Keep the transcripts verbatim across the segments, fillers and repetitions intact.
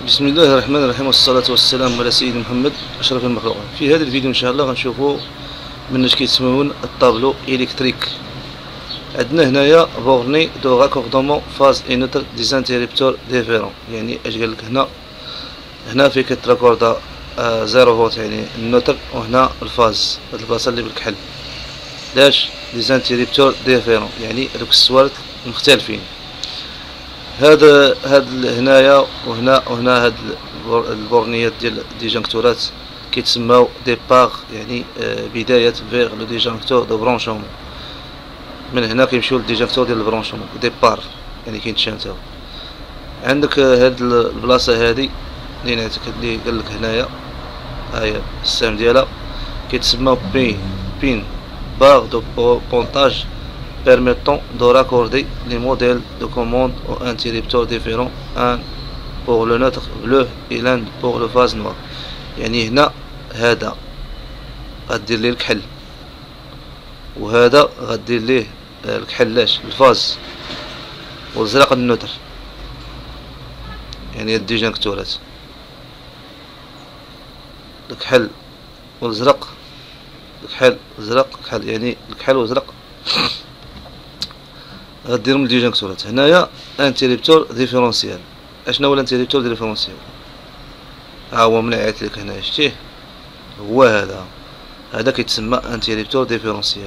بسم الله الرحمن الرحيم، والصلاة والسلام على سيدنا محمد أشرف المخلوقات. في هذا الفيديو إن شاء الله غنشوفوا مناش كيتسمون الطابلو إلكتريك. عندنا هنايا بورني دو راكوردومون فاز اي نوتر دي انتريبتور ديفيرون. يعني اش قالك هنا هنا فين كتراكوردا آه زيرو فولت يعني النوتر، وهنا الفاز هاد البلاصة اللي بالكحل لاش دي انتريبتور ديفيرون، يعني هادوك السوارت مختلفين. هذا هاد هنايا وهنا وهنا هاد البورنيات ديال الديجانكتورات كيتسماو دي باغ، يعني بداية فيغ لو ديجانكتور دو برونشومون. من هنا كيمشيو للديجانكتور ديال البرونشومون ديبار، يعني كينتشان تا هو. عندك هاد البلاصة هادي اللي نعتك اللي قالك هنايا، هاهي السهم ديالها كيتسمى بين بين باغ دو بونتاج permettant de raccorder les modèles de commande aux interrupteurs différents, un pour le neutre bleu et l'un pour le phase noir. يعني هنا هذا غدير ليه الكحل، وهذا غدير ليه الكحلاش الفاز، والزرق النوتر، يعني الديجانكتورات الكحل والزرق، الكحل الزرق الكحل، يعني الكحل والزرق غديرهم الديجانكتورات. هنايا انتريبتور ديفيرونسيال. اشنا هو الانتريبتور ديفيرونسيال؟ ها هو منعيت لك هنايا، شتيه هو هذا هذا كيتسمى انتريبتور ديفيرونسيال.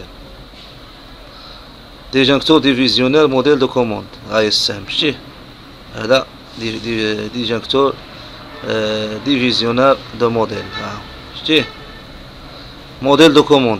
ديجانكتور ديفيزيونير موديل دو كوموند، هاهي السهم شتيه هذا دي دي ديجانكتور آه ديفيزيونير دو موديل، ها شتيه موديل دو كوموند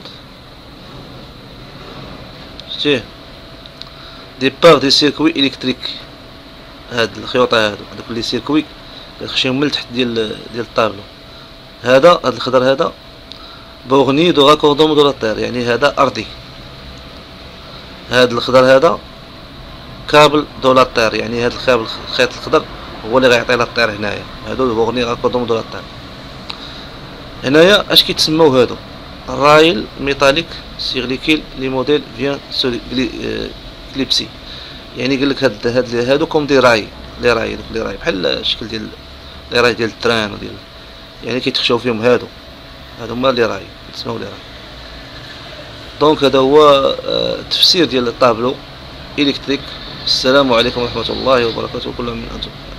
شتيه دي باغ دي سيركوي الكتريك. هاد الخيوطه هادو هادوك لي سيركوي كتخشيهم من التحت ديال ديال الطابلو. هذا هاد الخضر هذا بورني دو راكوردوم دو لاتير، يعني هذا ارضي. هاد الخضر هذا كابل دو لاتير، يعني هاد الخابل الخيط الخضر هو اللي غيعطي لاتير. هنايا هادو بورني راكوردوم دو لاتير. هنايا اش كيتسماو هادو؟ رايل ميتاليك سيغليكيل لي موديل فيان كليبسي. يعني قال لك هاد هاد هادو كوم دي راي، لي راي دوك لي راي بحال الشكل ديال لي راي ديال التران وديال، يعني كيتخشاو فيهم هادو هادو هما لي راي كيتسماو لي راي. دونك هذا هو التفسير ديال الطابلو الكتريك. السلام عليكم ورحمة الله وبركاته، كل عام وانتم بخير.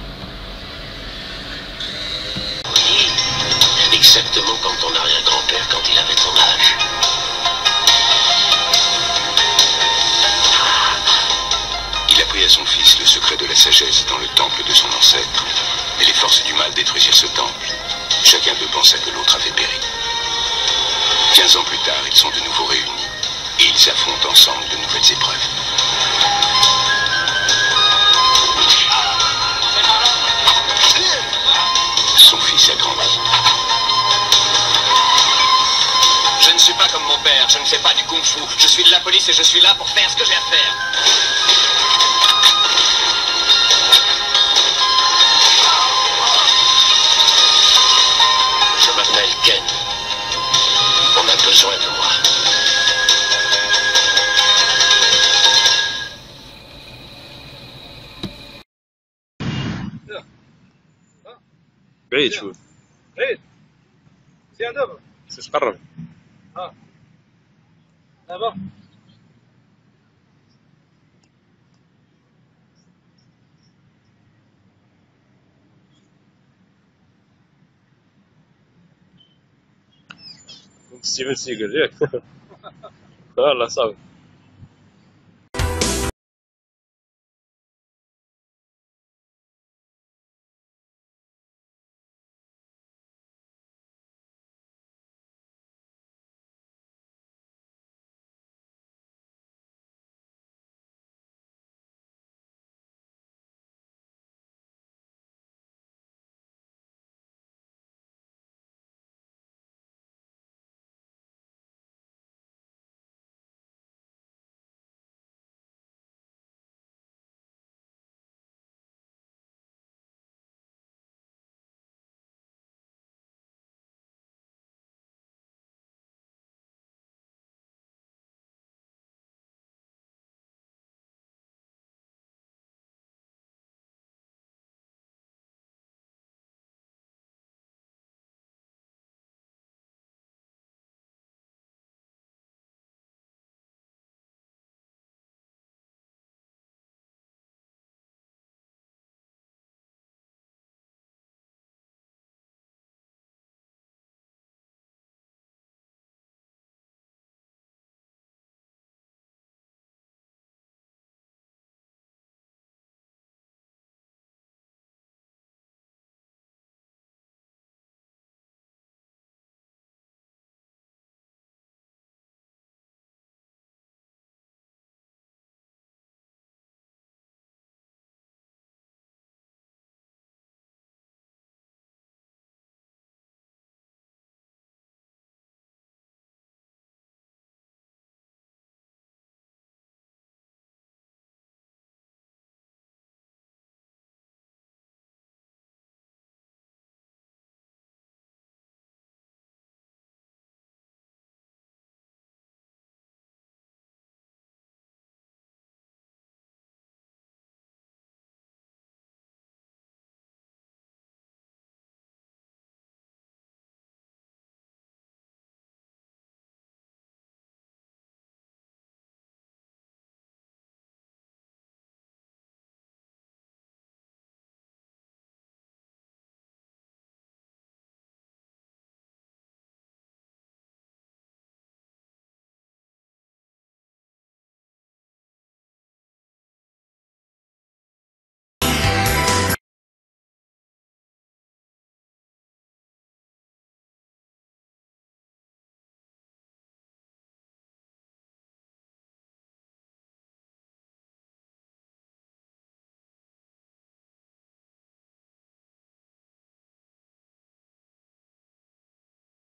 Exactement comme ton arrière-grand-père quand il avait ton âge. Il apprit à son fils le secret de la sagesse dans le temple de son ancêtre. Mais les forces du mal détruisirent ce temple. Chacun d'eux pensa que l'autre avait péri. Quinze ans plus tard, ils sont de nouveau réunis et ils affrontent ensemble de nouvelles épreuves. Son fils a grandi. Je ne suis pas comme mon père, je ne fais pas du kung-fu. Je suis de la police et je suis là pour faire ce que j'ai à faire. Je m'appelle Ken. On a besoin de moi. بعيد شوي، بعيد مزيان دابا. خصك تقرب. ها دابا ستيفن سيجل ياك؟ والله صافي.